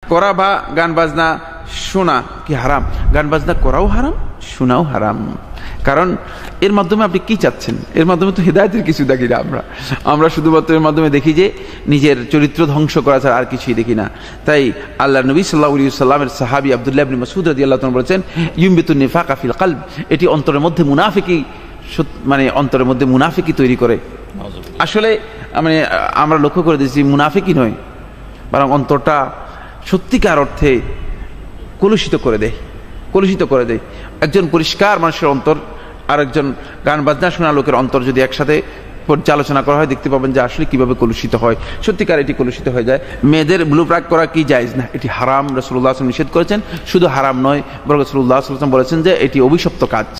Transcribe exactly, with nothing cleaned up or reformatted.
করা বা গান বাজনা শোনা কি হারাম? গান বাজনা করাও হারাম, শোনাও হারাম। কারণ এর মাধ্যমে আপনি কি চাচ্ছেন? এর মাধ্যমে তো হিদায়াতের কিছু দেখি না আমরা আমরা শুধুমাত্র এর মাধ্যমে দেখি যে নিজের চরিত্র ধ্বংস করা ছাড়া আর কিছুই দেখি না। তাই আল্লাহ নবী সাল্লাল্লাহু আলাইহি ওয়াসাল্লামের সাহাবী আব্দুল্লাহ ইবনে মাসউদ রাদিয়াল্লাহু তাআলা বলেছেন, ইউমবিতুন নিফাকা ফিল কলব, এটি অন্তরের মধ্যে মুনাফিকি, মানে অন্তরের মধ্যে মুনাফিকি তৈরি করে। আসলে মানে আমরা লক্ষ্য করে দিয়েছি মুনাফিকি নয়, বরং অন্তরটা সত্যিকার অর্থে কলুষিত করে দেয়, কলুষিত করে দেয়। একজন পরিষ্কার মানুষের অন্তর আর একজন গান বাজনা শোনা লোকের অন্তর যদি একসাথে পর্যালোচনা করা হয়, দেখতে পাবেন যে আসলে কিভাবে কলুষিত হয়। সত্যিকার এটি কলুষিত হয়ে যায়। মেয়েদের ব্লু প্রাক করা কি জায়েজ না? এটি হারাম। রাসূলুল্লাহ সাল্লাল্লাহু আলাইহি ওয়াসাল্লাম নিষেধ করেছেন। শুধু হারাম নয়, বরং রাসূলুল্লাহ সাল্লাল্লাহু আলাইহি ওয়াসাল্লাম বলেছেন যে এটি অভিশপ্ত কাজ।